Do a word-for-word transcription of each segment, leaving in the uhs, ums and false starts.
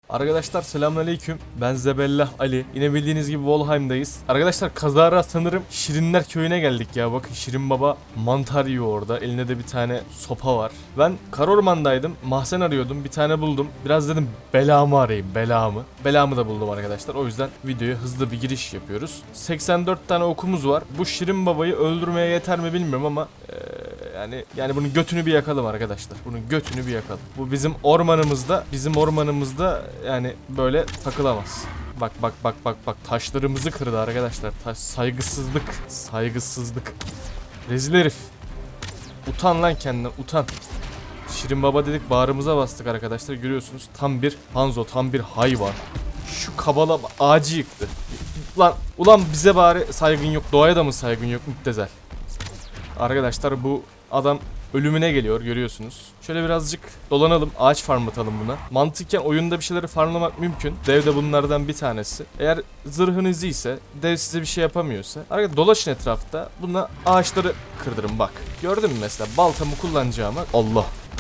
Arkadaşlar selamünaleyküm. Ben Zebellah Ali. Yine bildiğiniz gibi Volheim'dayız. Arkadaşlar kazara sanırım Şirinler köyüne geldik ya. Bakın Şirin Baba mantar yiyor orada. Elinde de bir tane sopa var. Ben Karorman'daydım. Mahzen arıyordum. Bir tane buldum. Biraz dedim belamı arayayım. Belamı. Belamı da buldum arkadaşlar. O yüzden videoya hızlı bir giriş yapıyoruz. seksen dört tane okumuz var. Bu Şirin Baba'yı öldürmeye yeter mi bilmiyorum ama ee, yani yani bunun götünü bir yakalım arkadaşlar. Bunun götünü bir yakalım. Bu bizim ormanımızda, bizim ormanımızda yani böyle takılamaz. Bak bak bak bak bak taşlarımızı kırdı arkadaşlar. Taş saygısızlık, saygısızlık. Rezil herif. Utan lan kendine, utan. Şirin Baba dedik, bağrımıza bastık arkadaşlar. Görüyorsunuz tam bir Hanzo, tam bir hayvan. Şu kabala ağacı yıktı. Lan ulan bize bari saygın yok, doğaya da mı saygın yok müptezel. Arkadaşlar bu adam ölümüne geliyor, görüyorsunuz. Şöyle birazcık dolanalım, ağaç farmlatalım buna. Mantıken oyunda bir şeyleri farmlamak mümkün. Dev de bunlardan bir tanesi. Eğer zırhınız iyiyse, dev size bir şey yapamıyorsa arkadaşlar dolaşın etrafta, buna ağaçları kırdırın bak. Gördün mü mesela baltamı kullanacağıma Allah.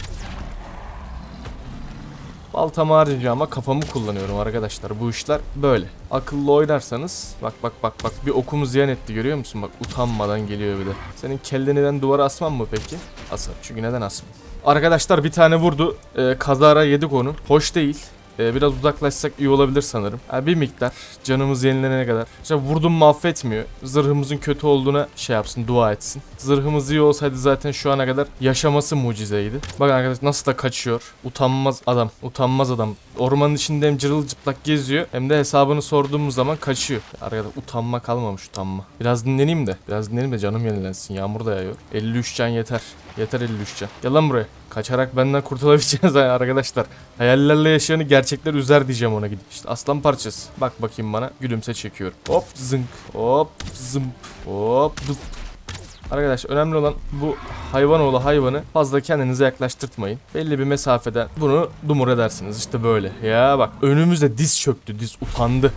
Baltamı harcayacağıma kafamı kullanıyorum arkadaşlar. Bu işler böyle. Akıllı oynarsanız bak bak bak bak bir okumu ziyan etti, görüyor musun? Bak utanmadan geliyor bir de. Senin kelleni ben duvara asmam mı peki? Asarım. Çünkü neden asmam? Arkadaşlar bir tane vurdu. Ee, kazara yedik onu. Hoş değil. Ee, biraz uzaklaşsak iyi olabilir sanırım. Yani bir miktar canımız yenilenene kadar. İşte vurdum mu affetmiyor. Zırhımızın kötü olduğuna şey yapsın, dua etsin. Zırhımız iyi olsaydı zaten şu ana kadar yaşaması mucizeydi. Bakın arkadaşlar nasıl da kaçıyor. Utanmaz adam. Utanmaz adam. Ormanın içinde hem cırılcıplak geziyor hem de hesabını sorduğumuz zaman kaçıyor. Arkadaşlar utanma kalmamış, utanma. Biraz dinleneyim de. Biraz dinleneyim de canım yenilensin. Yağmur da yağıyor. elli üç can yeter. Yeter elli üç can. Gel lan buraya. Kaçarak benden kurtulabileceğiniz arkadaşlar. Hayallerle yaşayanı gerçekler üzer diyeceğim ona gidip. İşte aslan parçası. Bak bakayım bana. Gülümse çekiyorum. Hop zınk. Hop zımp. Hop dup. Arkadaşlar önemli olan bu hayvanoğlu hayvanı fazla kendinize yaklaştırtmayın. Belli bir mesafeden bunu dumur edersiniz. İşte böyle. Ya bak önümüzde diz çöktü. Diz utandı.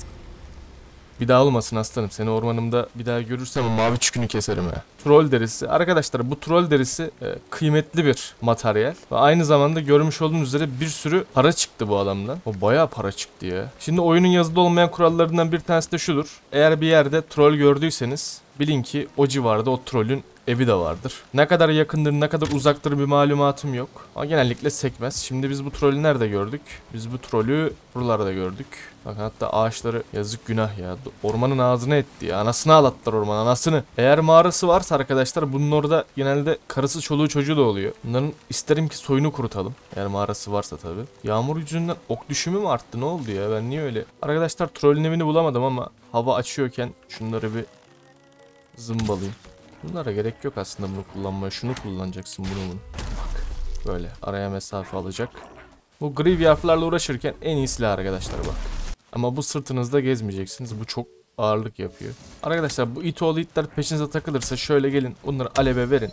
Bir daha olmasın aslanım. Seni ormanımda bir daha görürsem o mavi çükünü keserim ya. Troll derisi. Arkadaşlar bu troll derisi e, kıymetli bir materyal. Ve aynı zamanda görmüş olduğunuz üzere bir sürü para çıktı bu adamdan. O bayağı para çıktı ya. Şimdi oyunun yazıda olmayan kurallarından bir tanesi de şudur. Eğer bir yerde troll gördüyseniz bilin ki o civarda o trollün evi de vardır. Ne kadar yakındır, ne kadar uzaktır bir malumatım yok. Ama genellikle sekmez. Şimdi biz bu trolü nerede gördük? Biz bu trolü buralarda gördük. Bakın hatta ağaçları yazık günah ya. Ormanın ağzına etti ya. Anasını ağlattılar orman, anasını. Eğer mağarası varsa arkadaşlar bunun orada genelde karısı çoluğu çocuğu da oluyor. Bunların isterim ki soyunu kurutalım. Eğer mağarası varsa tabi. Yağmur yüzünden ok düşümü mü arttı, ne oldu ya, ben niye öyle? Arkadaşlar trollün evini bulamadım ama hava açıyorken şunları bir zımbalayayım. Bunlara gerek yok aslında bunu kullanmaya. Şunu kullanacaksın, bunu bunu. Bak böyle araya mesafe alacak. Bu Grievyaft'larla uğraşırken en iyi silah arkadaşlar bak. Ama bu sırtınızda gezmeyeceksiniz. Bu çok ağırlık yapıyor. Arkadaşlar bu itoğlu itler peşinize takılırsa şöyle gelin. Bunları aleve verin.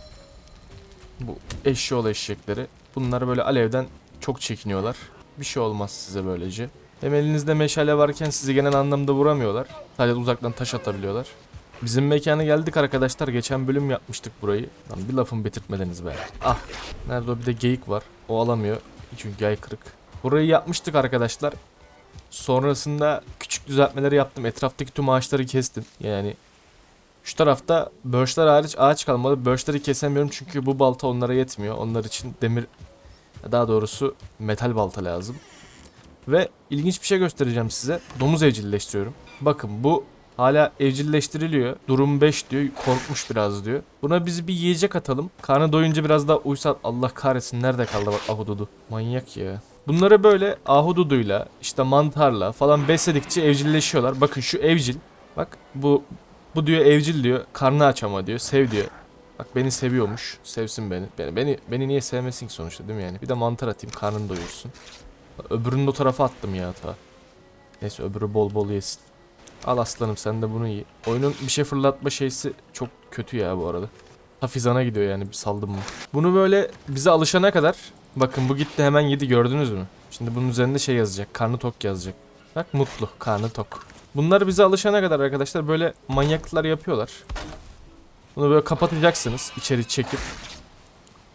Bu eşşoğlu eşekleri. Bunlar böyle alevden çok çekiniyorlar. Bir şey olmaz size böylece. Hem elinizde meşale varken sizi genel anlamda vuramıyorlar. Sadece uzaktan taş atabiliyorlar. Bizim mekana geldik arkadaşlar. Geçen bölüm yapmıştık burayı. Lan bir lafımı bitirtmediniz be. Ah. Nerede o, bir de geyik var. O alamıyor. Çünkü yay kırık. Burayı yapmıştık arkadaşlar. Sonrasında küçük düzeltmeleri yaptım. Etraftaki tüm ağaçları kestim. Yani şu tarafta birchler hariç ağaç kalmadı. Birchleri kesemiyorum çünkü bu balta onlara yetmiyor. Onlar için demir, daha doğrusu metal balta lazım. Ve ilginç bir şey göstereceğim size. Domuz evcilleştiriyorum. Bakın bu hala evcilleştiriliyor. Durum beş diyor. Korkmuş biraz diyor. Buna biz bir yiyecek atalım. Karnı doyunca biraz daha uysal. Allah kahretsin, nerede kaldı bak ahududu. Manyak ya. Bunları böyle ahududuyla işte mantarla falan besledikçe evcilleşiyorlar. Bakın şu evcil. Bak bu bu diyor evcil diyor. Karnı aç ama diyor. Sev diyor. Bak beni seviyormuş. Sevsin beni. Beni beni, beni niye sevmesin ki sonuçta, değil mi yani? Bir de mantar atayım, karnını doyursun. Öbürünü de o tarafa attım ya ta. Neyse öbürü bol bol yesin. Al aslanım sen de bunu ye. Oyunun bir şey fırlatma şeysi çok kötü ya bu arada. Hafizana gidiyor yani, bir saldım mı. Bunu böyle bize alışana kadar. Bakın bu gitti hemen yedi, gördünüz mü? Şimdi bunun üzerinde şey yazacak. Karnı tok yazacak. Bak mutlu, karnı tok. Bunlar bize alışana kadar arkadaşlar böyle manyaklıklar yapıyorlar. Bunu böyle kapatacaksınız içeri çekip.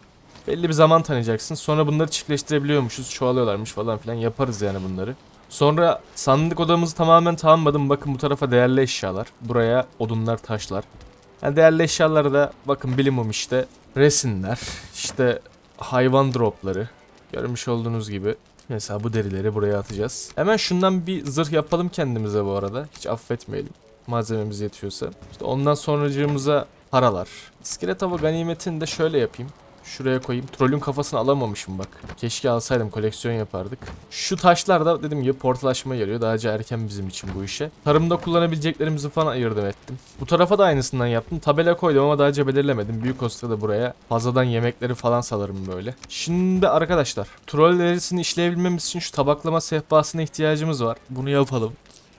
Belli bir zaman tanıyacaksın. Sonra bunları çiftleştirebiliyormuşuz. Çoğalıyorlarmış falan filan. Yaparız yani bunları. Sonra sandık odamızı tamamen tamamladım. Bakın bu tarafa değerli eşyalar. Buraya odunlar, taşlar. Yani değerli eşyaları da bakın bilimum işte. Resimler, işte hayvan dropları. Görmüş olduğunuz gibi. Mesela bu derileri buraya atacağız. Hemen şundan bir zırh yapalım kendimize bu arada. Hiç affetmeyelim. Malzememiz yetiyorsa. İşte ondan sonracığımıza paralar. İskelet avı ganimetini de şöyle yapayım. Şuraya koyayım. Trollün kafasını alamamışım bak. Keşke alsaydım, koleksiyon yapardık. Şu taşlar da dediğim gibi portalaşma yarıyor. Daha önce erken bizim için bu işe. Tarımda kullanabileceklerimizi falan ayırdım ettim. Bu tarafa da aynısından yaptım. Tabela koydum ama daha önce belirlemedim. Büyük olsa da buraya fazladan yemekleri falan salarım böyle. Şimdi arkadaşlar, troll derisini işleyebilmemiz için şu tabaklama sehpasına ihtiyacımız var. Bunu yapalım.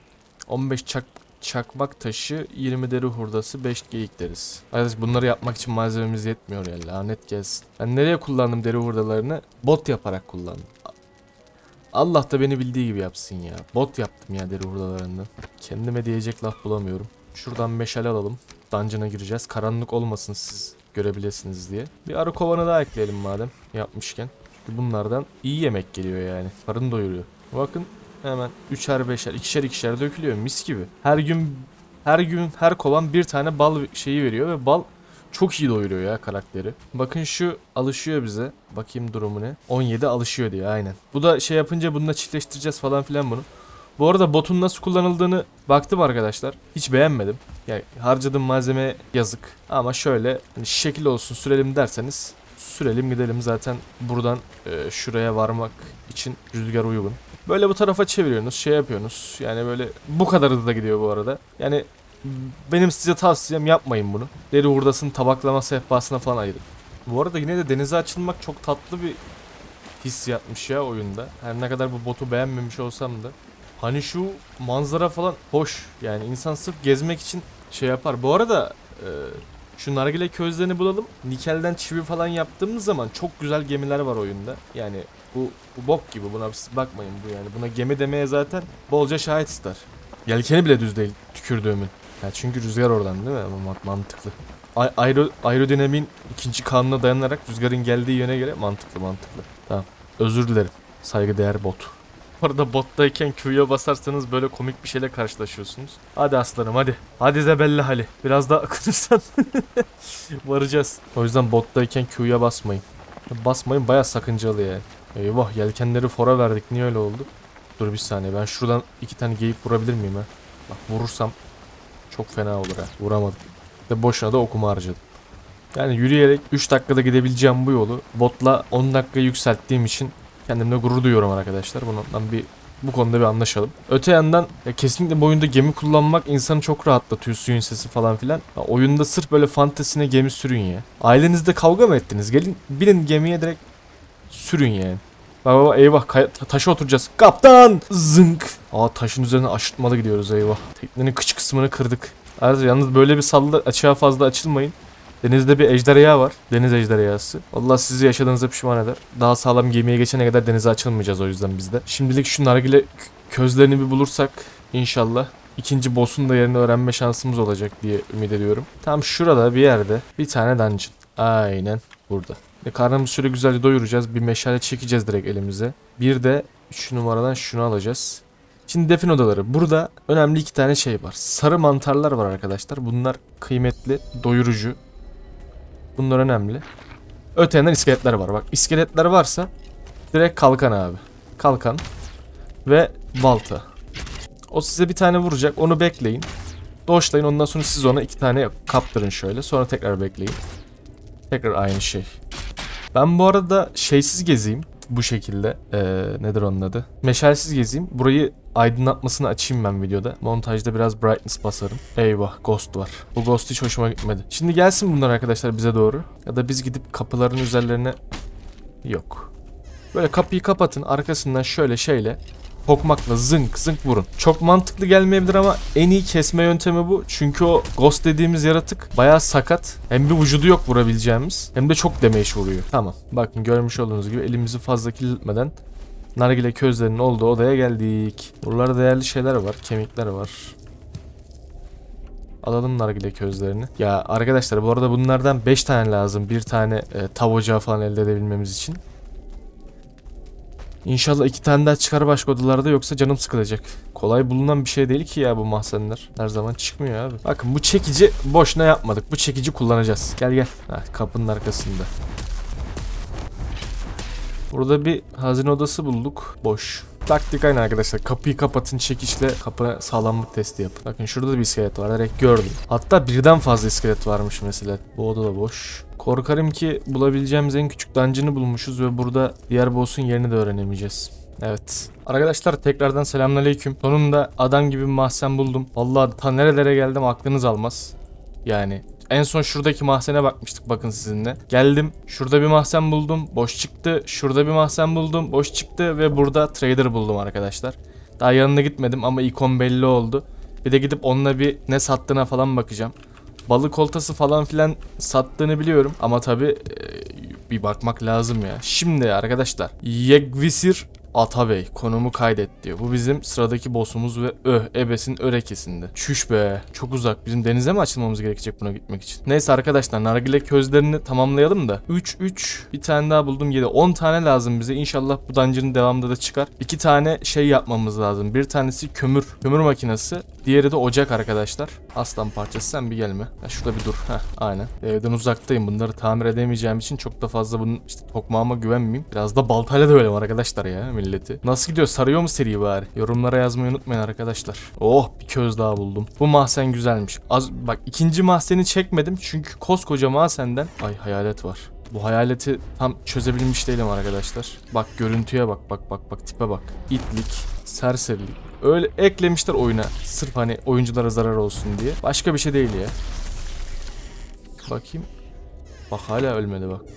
on beş çak Çakmak taşı, yirmi deri hurdası, beş geyik deriz. Arkadaş bunları yapmak için malzememiz yetmiyor ya, lanet gelsin. Ben nereye kullandım deri hurdalarını? Bot yaparak kullandım. Allah da beni bildiği gibi yapsın ya. Bot yaptım ya deri hurdalarından. Kendime diyecek laf bulamıyorum. Şuradan meşale alalım. Dungeon'a gireceğiz. Karanlık olmasın, siz görebilirsiniz diye. Bir arı kovanı daha ekleyelim madem yapmışken. Çünkü bunlardan iyi yemek geliyor yani. Karın doyuruyor. Bakın. Hemen üçer beşer, ikişer ikişer dökülüyor mis gibi. Her gün her gün her kovan bir tane bal şeyi veriyor ve bal çok iyi doyuruyor ya karakteri. Bakın şu alışıyor bize. Bakayım durumu ne? on yedi alışıyor diyor aynen. Bu da şey yapınca bununla çiftleştireceğiz falan filan bunu. Bu arada botun nasıl kullanıldığını baktım arkadaşlar. Hiç beğenmedim. Yani harcadığım malzeme yazık. Ama şöyle hani şekil olsun sürelim derseniz sürelim gidelim, zaten buradan e, şuraya varmak için rüzgar uygun. Böyle bu tarafa çeviriyorsunuz, şey yapıyorsunuz. Yani böyle bu kadar hızlı gidiyor bu arada. Yani benim size tavsiyem yapmayın bunu. Deri hurdasını tabaklama sehpasına falan ayırın. Bu arada yine de denize açılmak çok tatlı bir hissiyatmış ya oyunda. Her ne kadar bu botu beğenmemiş olsam da. Hani şu manzara falan hoş. Yani insan sırf gezmek için şey yapar. Bu arada e, şu nargile közlerini bulalım. Nikelden çivi falan yaptığımız zaman çok güzel gemiler var oyunda. Yani bu, bu bok gibi, buna bakmayın bu yani. Buna gemi demeye zaten bolca şahit ister. Yelkeni bile düz değil tükürdüğümün. Ya çünkü rüzgar oradan değil mi? Ama mantıklı. Ay aero aerodinamiğin ikinci kanuna dayanarak rüzgarın geldiği yöne göre mantıklı mantıklı. Tamam. Özür dilerim. Saygıdeğer bot. Bu arada bottayken Q'ya basarsanız böyle komik bir şeyle karşılaşıyorsunuz. Hadi aslanım hadi. Hadi Zebella hali. Biraz daha akınırsan varacağız. O yüzden bottayken Q'ya basmayın. Basmayın, baya sakıncalı yani. Eyvah, yelkenleri fora verdik, niye öyle oldu? Dur bir saniye, ben şuradan iki tane geyik vurabilir miyim ha? Bak vurursam çok fena olur ha. Vuramadım. Ve boşuna da okumu harcadım. Yani yürüyerek üç dakikada gidebileceğim bu yolu botla on dakika yükselttiğim için kendimle gurur duyuyorum arkadaşlar. Bundan bir bu konuda bir anlaşalım. Öte yandan ya kesinlikle bu oyunda gemi kullanmak insanı çok rahatlatıyor, suyun sesi falan filan. Ya oyunda sırf böyle fantezisine gemi sürün ya. Ailenizde kavga mı ettiniz? Gelin binin gemiye direkt sürün yani. Bak baba, eyvah ta taşa oturacağız. Kaptan! Zınk! Aa, taşın üzerine aşırtmalı gidiyoruz, eyvah. Teknenin kıç kısmını kırdık. Ayrıca yalnız böyle bir salda açığa fazla açılmayın. Denizde bir ejderha var. Deniz ejderhası. Allah sizi yaşadığınıza pişman eder. Daha sağlam gemiye geçene kadar denize açılmayacağız o yüzden biz de. Şimdilik şu nargile közlerini bir bulursak inşallah ikinci boss'un da yerini öğrenme şansımız olacak diye ümit ediyorum. Tam şurada bir yerde bir tane dungeon. Aynen burada. Ve karnımızı şöyle güzelce doyuracağız. Bir meşale çekeceğiz direkt elimize. Bir de üç numaradan şunu alacağız. Şimdi defin odaları. Burada önemli iki tane şey var. Sarı mantarlar var arkadaşlar. Bunlar kıymetli, doyurucu. Bunlar önemli. Öte yandan iskeletler var. Bak iskeletler varsa direkt kalkan abi. Kalkan ve balta. O size bir tane vuracak. Onu bekleyin. Doşlayın. Ondan sonra siz ona iki tane kaptırın şöyle. Sonra tekrar bekleyin. Tekrar aynı şey. Ben bu arada şeysiz gezeyim. Bu şekilde. Ee, nedir onun adı? Meşalsiz gezeyim. Burayı aydınlatmasını açayım ben videoda. Montajda biraz brightness basarım. Eyvah, ghost var. Bu ghost hiç hoşuma gitmedi. Şimdi gelsin bunlar arkadaşlar bize doğru. Ya da biz gidip kapıların üzerlerine... Yok. Böyle kapıyı kapatın. Arkasından şöyle şeyle tokmakla zınk zınk vurun. Çok mantıklı gelmeyebilir ama en iyi kesme yöntemi bu. Çünkü o ghost dediğimiz yaratık bayağı sakat. Hem bir vücudu yok vurabileceğimiz, hem de çok damage vuruyor. Tamam. Bakın görmüş olduğunuz gibi elimizi fazla kilitmeden nargile közlerinin olduğu odaya geldik. Buralarda değerli şeyler var. Kemikler var. Alalım nargile közlerini. Ya arkadaşlar bu arada bunlardan beş tane lazım. Bir tane e, tav ocağı falan elde edebilmemiz için. İnşallah iki tane daha çıkar başka odalarda, yoksa canım sıkılacak. Kolay bulunan bir şey değil ki ya bu mahzenler. Her zaman çıkmıyor abi. Bakın bu çekici boşuna yapmadık. Bu çekici kullanacağız. Gel gel. Ha, kapının arkasında. Burada bir hazine odası bulduk. Boş. Taktik aynı arkadaşlar. Kapıyı kapatın, çekişle kapı sağlamlık testi yapın. Bakın şurada da bir iskelet var. Direkt gördüm. Hatta birden fazla iskelet varmış mesela. Bu oda da boş. Korkarım ki bulabileceğimiz en küçük dungeon'ı bulmuşuz ve burada diğer boss'un yerini de öğrenemeyeceğiz. Evet. Arkadaşlar tekrardan selamünaleyküm. Sonunda adam gibi bir mahzen buldum. Vallahi ta nerelere geldim aklınız almaz. Yani en son şuradaki mahzene bakmıştık bakın sizinle. Geldim, şurada bir mahzen buldum, boş çıktı. Şurada bir mahzen buldum, boş çıktı ve burada trader buldum arkadaşlar. Daha yanına gitmedim ama ikon belli oldu. Bir de gidip onunla bir ne sattığına falan bakacağım. Balık oltası falan filan sattığını biliyorum ama tabi e, bir bakmak lazım ya. Şimdi arkadaşlar, Yegvisir Atabey konumu kaydet diyor. Bu bizim sıradaki boss'umuz ve öh ebesin örekesinde. Çüş be, çok uzak. Bizim denize mi açılmamız gerekecek buna gitmek için? Neyse arkadaşlar, nargile közlerini tamamlayalım da. üç üç bir tane daha buldum, yedi on tane lazım bize. İnşallah bu dungeon'ın devamında da çıkar. iki tane şey yapmamız lazım. Bir tanesi kömür, kömür makinesi. Diğeri de ocak arkadaşlar. Aslan parçası, sen bir gelme. Ya şurada bir dur. Heh, aynen. Evden uzaktayım. Bunları tamir edemeyeceğim için çok da fazla bunun işte tokmağıma güvenmeyeyim. Biraz da baltayla dövelim arkadaşlar ya milleti. Nasıl gidiyor? Sarıyor mu seri bari? Yorumlara yazmayı unutmayın arkadaşlar. Oh, bir köz daha buldum. Bu mahzen güzelmiş. Az bak, ikinci mahzeni çekmedim çünkü koskoca mahzenden ay hayalet var. Bu hayaleti tam çözebilmiş değilim arkadaşlar. Bak görüntüye bak, bak bak bak tipe bak. İtlik, serserilik. Öyle eklemişler oyuna. Sırf hani oyunculara zarar olsun diye. Başka bir şey değil ya. Bakayım. Bak hala ölmedi bak.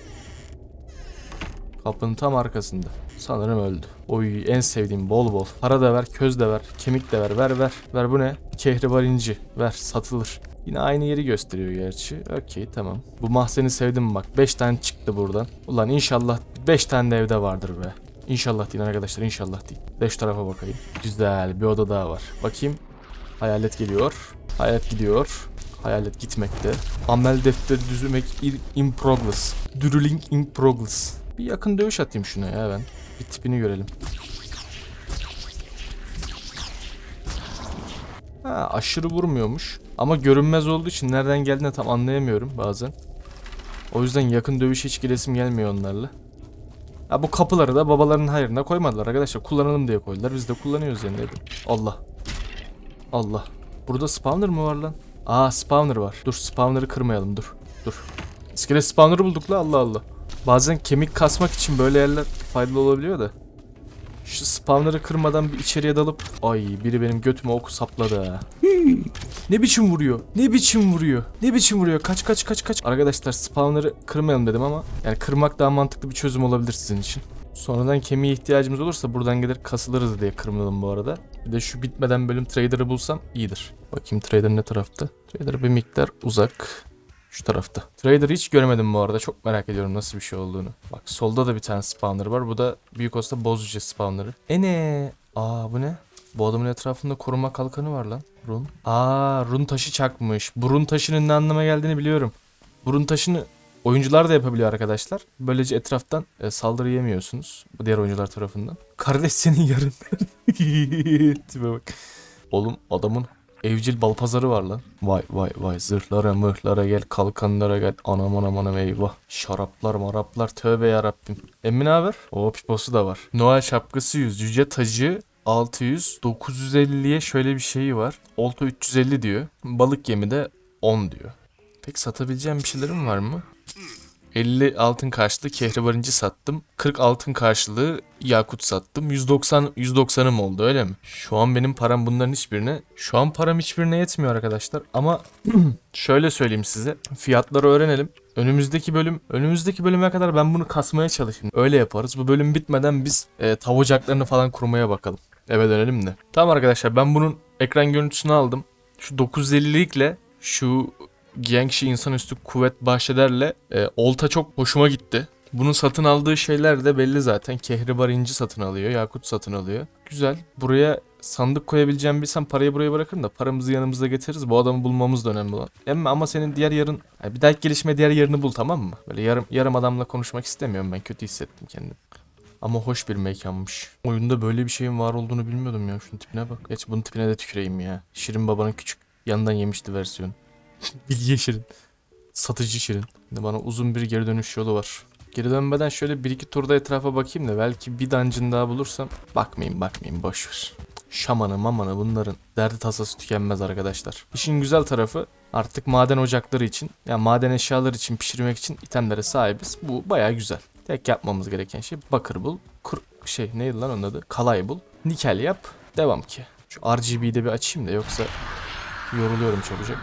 Kapının tam arkasında. Sanırım öldü. Oy, en sevdiğim, bol bol. Para da ver, köz de ver, kemik de ver. Ver ver. Ver bu ne? Kehribar inci. Ver, satılır. Yine aynı yeri gösteriyor gerçi. Okey, tamam. Bu mahzeni sevdim bak. beş tane çıktı buradan. Ulan inşallah beş tane de evde vardır be. İnşallah değil arkadaşlar, inşallah değil. De şu tarafa bakayım. Güzel, bir oda daha var. Bakayım. Hayalet geliyor. Hayalet gidiyor. Hayalet gitmekte. Amel defteri düzmek in progress. Dürüling in progress. Bir yakın dövüş atayım şuna ya ben. Bir tipini görelim. Ha, aşırı vurmuyormuş. Ama görünmez olduğu için nereden geldiğini tam anlayamıyorum bazen. O yüzden yakın dövüş hiç giresim gelmiyor onlarla. Ha, bu kapıları da babalarının hayrına koymadılar arkadaşlar. Kullanalım diye koydular. Biz de kullanıyoruz yani. Allah. Allah. Burada spawner mı var lan? Aa, spawner var. Dur, spawner'ı kırmayalım, dur. Dur. İskelet spawner'ı bulduk la, Allah Allah. Bazen kemik kasmak için böyle yerler faydalı olabiliyor da. Şu spawner'ı kırmadan bir içeriye dalıp... Ay, biri benim götüme oku sapladı ha. Ne biçim vuruyor? Ne biçim vuruyor? Ne biçim vuruyor? Kaç kaç kaç kaç. Arkadaşlar spawner'ı kırmayalım dedim ama yani kırmak daha mantıklı bir çözüm olabilir sizin için. Sonradan kemiğe ihtiyacımız olursa buradan gelir kasılırız diye kırmadım bu arada. Bir de şu bitmeden bölüm trader'ı bulsam iyidir. Bakayım trader ne tarafta? Trader bir miktar uzak. Şu tarafta. Trader hiç görmedim bu arada. Çok merak ediyorum nasıl bir şey olduğunu. Bak solda da bir tane spawner var. Bu da büyük olsa bozucu spawner'ı. Ene. Aa, bu ne? Bu adamın etrafında koruma kalkanı var lan. Run. Aa, run taşı çakmış. Bu run taşının ne anlama geldiğini biliyorum. Bu run taşını oyuncular da yapabiliyor arkadaşlar. Böylece etraftan e, saldırı yemiyorsunuz. Bu diğer oyuncular tarafından. Kardeş senin yarın. Tipe bak. Oğlum adamın evcil bal pazarı var lan. Vay vay vay, zırhlara mırhlara gel, kalkanlara gel. Anam anam anam, eyvah. Şaraplar maraplar, tövbe yarabbim. Emmi ne haber? O piposu da var. Noel şapkası yüz, yüce tacı altı yüz, dokuz yüz elliye şöyle bir şeyi var. Olta üç yüz elli diyor. Balık yemi de on diyor. Peki satabileceğim bir şeylerim var mı? elli altın karşılığı kehribar inci sattım. kırk altın karşılığı yakut sattım. yüz doksan yüz doksanım oldu, öyle mi? Şu an benim param bunların hiçbirine. Şu an param hiçbirine yetmiyor arkadaşlar. Ama şöyle söyleyeyim size. Fiyatları öğrenelim. Önümüzdeki bölüm, önümüzdeki bölüme kadar ben bunu kasmaya çalışayım. Öyle yaparız. Bu bölüm bitmeden biz e, tav ocaklarını falan kurmaya bakalım. Eve dönelim de. Tamam arkadaşlar, ben bunun ekran görüntüsünü aldım. Şu dokuz yüz ellilikle şu Gengşi insanüstü kuvvet bahşederle e, olta çok hoşuma gitti. Bunun satın aldığı şeyler de belli zaten. Kehribar inci satın alıyor, yakut satın alıyor. Güzel. Buraya sandık koyabileceğim bilsem parayı buraya bırakırım da paramızı yanımızda getiririz. Bu adamı bulmamız da önemli olan. Ama, ama senin diğer yarın, yani bir dahaki gelişme diğer yarını bul, tamam mı? Böyle yarım yarım adamla konuşmak istemiyorum, ben kötü hissettim kendimi. Ama hoş bir mekanmış. Oyunda böyle bir şeyin var olduğunu bilmiyordum ya. Şunun tipine bak. Geç bunun tipine de tüküreyim ya. Şirin Baba'nın küçük yandan yemişti versiyonu. Bilge Şirin. Satıcı Şirin. Şimdi bana uzun bir geri dönüş yolu var. Geri dönmeden şöyle bir iki turda etrafa bakayım da belki bir dungeon daha bulursam. Bakmayayım bakmayayım, boşver. Şamanı mamanı bunların derdi tasası tükenmez arkadaşlar. İşin güzel tarafı artık maden ocakları için, yani maden eşyaları için pişirmek için itemlere sahibiz. Bu baya güzel. Tek yapmamız gereken şey bakır bul. Kur şey neydi lan onun adı? Kalay bul. Nikel yap. Devam ki. Şu R G B'yi de bir açayım da yoksa yoruluyorum çabucak.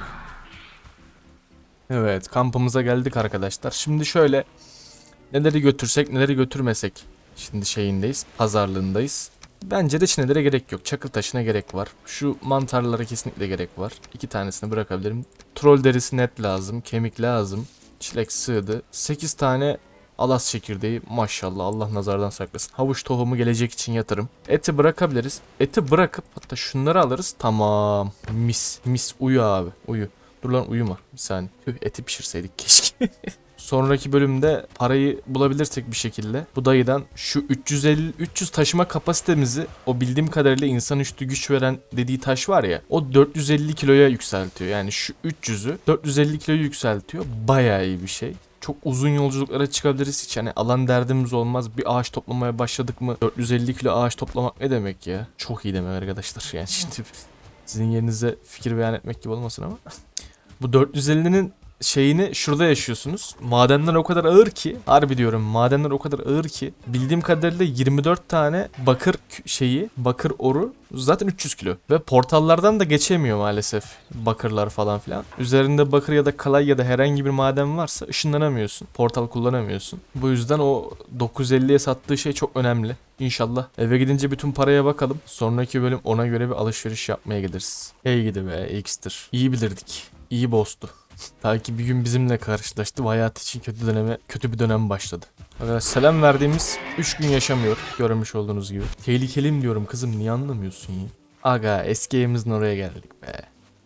Evet, kampımıza geldik arkadaşlar. Şimdi şöyle neleri götürsek neleri götürmesek. Şimdi şeyindeyiz, pazarlığındayız. Bence de çinelere gerek yok. Çakıl taşına gerek var. Şu mantarlara kesinlikle gerek var. İki tanesini bırakabilirim. Troll derisi net lazım. Kemik lazım. Çilek sığdı. sekiz tane alas çekirdeği, maşallah, Allah nazardan saklasın. Havuç tohumu gelecek için yatırım. Eti bırakabiliriz. Eti bırakıp hatta şunları alırız. Tamam. Mis. Mis uyu abi. Uyu. Dur lan uyuma. Bir saniye. Tüh, eti pişirseydik keşke. Sonraki bölümde parayı bulabilirsek bir şekilde bu dayıdan şu üç yüz elli üç yüz taşıma kapasitemizi, o bildiğim kadarıyla insanüstü güç veren dediği taş var ya, o dört yüz elli kiloya yükseltiyor. Yani şu üç yüzü dört yüz elli kiloya yükseltiyor. Bayağı iyi bir şey. Çok uzun yolculuklara çıkabiliriz hiç, hani alan derdimiz olmaz. Bir ağaç toplamaya başladık mı dört yüz elli kilo ağaç toplamak ne demek ya? Çok iyi demek arkadaşlar. Yani şimdi sizin yerinize fikir beyan etmek gibi olmasın ama bu dört yüz ellinin şeyini şurada yaşıyorsunuz. Madenler o kadar ağır ki, harbi diyorum, madenler o kadar ağır ki bildiğim kadarıyla yirmi dört tane bakır şeyi, bakır oru zaten üç yüz kilo ve portallardan da geçemiyor maalesef bakırlar falan filan. Üzerinde bakır ya da kalay ya da herhangi bir maden varsa ışınlanamıyorsun. Portal kullanamıyorsun. Bu yüzden o dokuz yüz elliye sattığı şey çok önemli. İnşallah eve gidince bütün paraya bakalım. Sonraki bölüm ona göre bir alışveriş yapmaya gideriz. Hey gidi be, X'tir. İyi bilirdik. İyi boss'tu. Belki bir gün bizimle karşılaştı ve hayatı için kötü döneme, kötü bir dönem başladı. Evet, selam verdiğimiz üç gün yaşamıyor, görmüş olduğunuz gibi. Tehlikelim diyorum kızım, niye anlamıyorsun ya? Aga, eski evimizin oraya geldik be.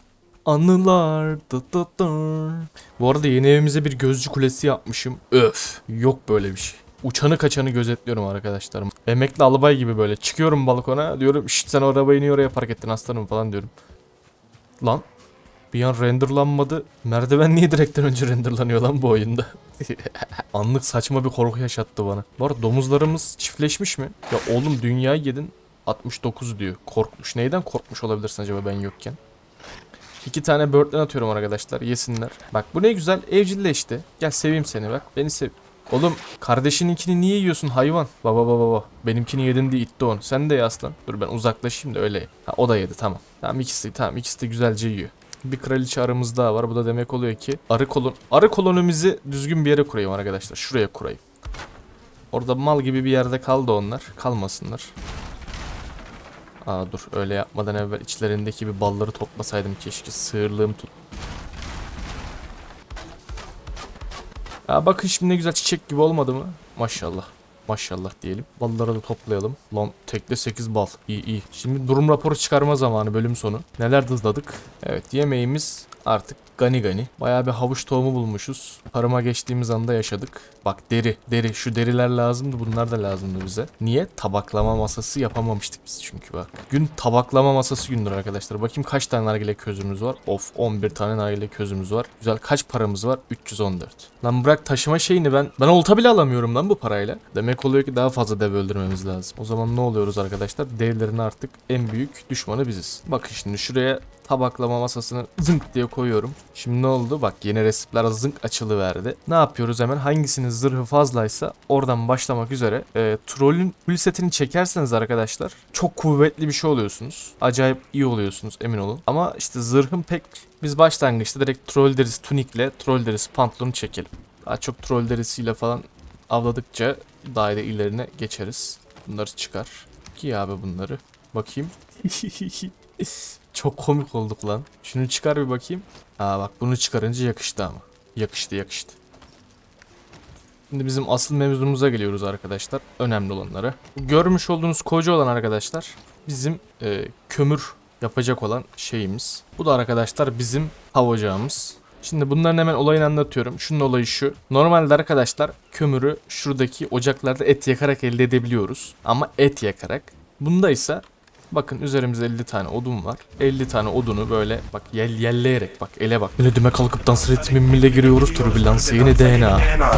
Anılar. Dı dı dı. Bu arada yeni evimize bir gözcü kulesi yapmışım. Öf, yok böyle bir şey. Uçanı kaçanı gözetliyorum arkadaşlarım. Emekli albay gibi böyle çıkıyorum balkona, diyorum şşt sen o arabayı niye oraya park ettin aslanım falan diyorum. Lan. Bir an renderlanmadı. Merdiven niye direkten önce renderlanıyor lan bu oyunda? Anlık saçma bir korku yaşattı bana. Bu arada domuzlarımız çiftleşmiş mi? Ya oğlum dünyayı yedin. altmış dokuz diyor. Korkmuş. Neyden korkmuş olabilirsin acaba ben yokken? İki tane bird'den atıyorum arkadaşlar. Yesinler. Bak bu ne güzel. Evcilleşti. Gel seveyim seni bak. Beni sev. Oğlum kardeşininkini niye yiyorsun hayvan? Baba baba baba. Benimkini yedin diye itti onu. Sen de ye aslan. Dur ben uzaklaşayım da öyle ye. Ha o da yedi tamam. Tamam ikisi tamam ikisi de güzelce yiyor. Bir kraliçe arımız daha var. Bu da demek oluyor ki arı kolon arı kolonimizi düzgün bir yere kurayım arkadaşlar. Şuraya kurayım. Orada mal gibi bir yerde kaldı onlar. Kalmasınlar. Aa dur öyle yapmadan evvel içlerindeki bir balları toplasaydım keşke. Sığırlığım tut. Aa bakın şimdi ne güzel çiçek gibi olmadı mı? Maşallah. Maşallah diyelim. Balları da toplayalım. Lan tekle sekiz bal. İyi iyi. Şimdi durum raporu çıkarma zamanı, bölüm sonu. Neler dızladık? Evet yemeğimiz artık gani gani. Bayağı bir havuç tohumu bulmuşuz. Tarıma geçtiğimiz anda yaşadık. Bak deri. Deri. Şu deriler lazımdı. Bunlar da lazımdı bize. Niye? Tabaklama masası yapamamıştık biz çünkü bak. Gün tabaklama masası gündür arkadaşlar. Bakayım kaç tane nargile közümüz var. Of on bir tane nargile közümüz var. Güzel, kaç paramız var? üç yüz on dört. Lan bırak taşıma şeyini, ben ben olta bile alamıyorum lan bu parayla. Demek oluyor ki daha fazla dev öldürmemiz lazım. O zaman ne oluyoruz arkadaşlar? Devlerin artık en büyük düşmanı biziz. Bakın şimdi şuraya tabaklama masasını zınk diye koyuyorum. Şimdi ne oldu? Bak yeni resipler zınk açılıverdi. Ne yapıyoruz hemen? Hangisinin zırhı fazlaysa oradan başlamak üzere. E, trollün full setini çekerseniz arkadaşlar çok kuvvetli bir şey oluyorsunuz. Acayip iyi oluyorsunuz, emin olun. Ama işte zırhım pek, biz başlangıçta direkt troll derisi tunikle troll derisi pantolonu çekelim. Daha çok troll derisiyle falan avladıkça daha da ilerine geçeriz. Bunları çıkar. Giy abi bunları. Bakayım. Çok komik olduk lan. Şunu çıkar bir bakayım. Aa bak bunu çıkarınca yakıştı ama. Yakıştı yakıştı. Şimdi bizim asıl mevzumuza geliyoruz arkadaşlar. Önemli olanlara. Görmüş olduğunuz koca olan arkadaşlar bizim e, kömür yapacak olan şeyimiz. Bu da arkadaşlar bizim hav ocağımız. Şimdi bunların hemen olayını anlatıyorum. Şunun olayı şu. Normalde arkadaşlar kömürü şuradaki ocaklarda et yakarak elde edebiliyoruz. Ama et yakarak. Bunda ise bakın üzerimizde elli tane odun var. elli tane odunu böyle bak yel yelleyerek bak ele bak. Yine kalkıp dans ritmimle giriyoruz türbülansı yeni D N A.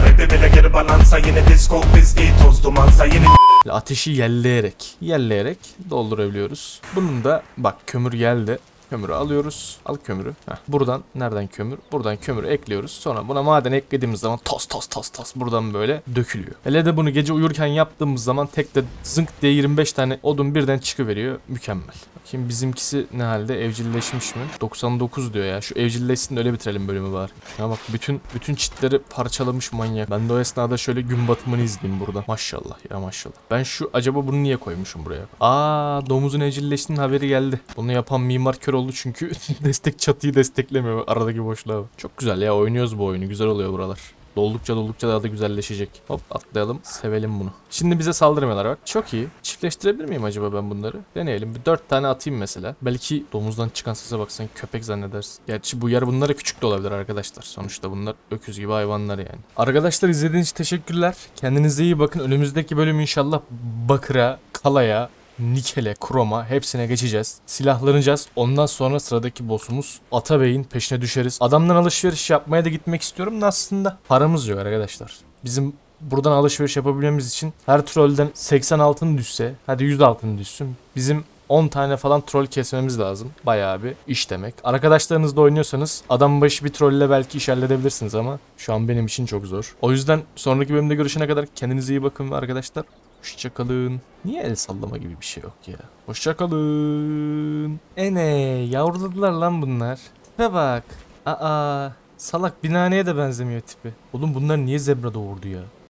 Ateşi yelleyerek, yelleyerek doldurabiliyoruz. Bunun da bak kömür geldi. Kömürü alıyoruz. Al kömürü. Heh, buradan nereden kömür? Buradan kömürü ekliyoruz. Sonra buna maden eklediğimiz zaman tos tos tos tos buradan böyle dökülüyor. Hele de bunu gece uyurken yaptığımız zaman tek de zınk diye yirmi beş tane odun birden çıkıveriyor. Mükemmel. Bakayım bizimkisi ne halde? Evcilleşmiş mi? doksan dokuz diyor ya. Şu evcilleşsin de öyle bitirelim bölümü bari. Şuna bak bütün bütün çitleri parçalamış manyak. Ben de o esnada şöyle gün batımını izleyeyim burada. Maşallah ya maşallah. Ben şu acaba bunu niye koymuşum buraya? Aa domuzun evcilleştiğinin haberi geldi. Bunu yapan mimar kör oldu çünkü destek çatıyı desteklemiyor aradaki boşluğa. Çok güzel ya oynuyoruz bu oyunu. Güzel oluyor buralar. Doldukça doldukça daha da güzelleşecek. Hop atlayalım. Sevelim bunu. Şimdi bize saldırmıyorlar bak. Çok iyi. Çiftleştirebilir miyim acaba ben bunları? Deneyelim. Bir dört tane atayım mesela. Belki domuzdan çıkan sese baksan köpek zannedersin. Gerçi bu yer bunlara küçük de olabilir arkadaşlar. Sonuçta bunlar öküz gibi hayvanlar yani. Arkadaşlar izlediğiniz için teşekkürler. Kendinize iyi bakın. Önümüzdeki bölüm inşallah bakıra, kalaya, nikele, kroma hepsine geçeceğiz. Silahlanacağız. Ondan sonra sıradaki boss'umuz Atabey'in peşine düşeriz. Adamdan alışveriş yapmaya da gitmek istiyorum da aslında paramız yok arkadaşlar. Bizim buradan alışveriş yapabilmemiz için her trollden seksen altın düşse, hadi yüz altın düşsün. Bizim on tane falan troll kesmemiz lazım. Bayağı bir iş demek. Arkadaşlarınızla oynuyorsanız adam başı bir trolle belki iş halledebilirsiniz ama şu an benim için çok zor. O yüzden sonraki bölümde görüşene kadar kendinize iyi bakın ve arkadaşlar hoşçakalın. Niye el sallama gibi bir şey yok ya? Hoşçakalın. Ene yavruladılar lan bunlar. Tipe bak. Aa salak binaneye de benzemiyor tipi. Oğlum bunlar niye zebra doğurdu ya?